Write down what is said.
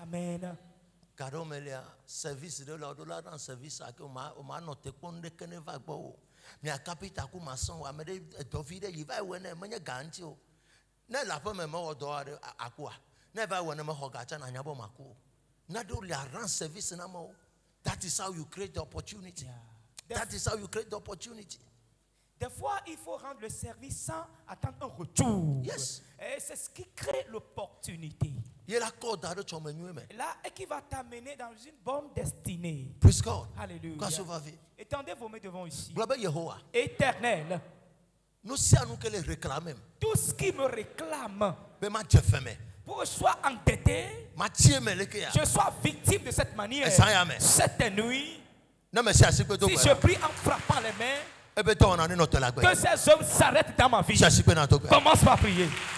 Amen. Caromelia, service de l'ordre, dans service à qu'on m'a noté qu'on ne connaît pas. Mais à capita, comme ma son, à me dire, il va où on est, mais garanti. Ne la pas même au doigt à quoi? Never when I'm a hogatan and Yabomaku. Not only run service in Amo. That is how you create the opportunity. Yeah. That is how you create the opportunity. Des fois, il faut rendre le service sans attendre un retour. Yes. Et c'est ce qui crée l'opportunité. Là, et qui va t'amener dans une bonne destinée. Praise God. Alléluia. Étendez vos mains devant ici. Éternel. Tout ce qui me réclame pour que je sois endetté, je sois victime de cette manière. Cette nuit, si je prie en frappant les mains, que ces hommes s'arrêtent dans ma vie. Commence par prier.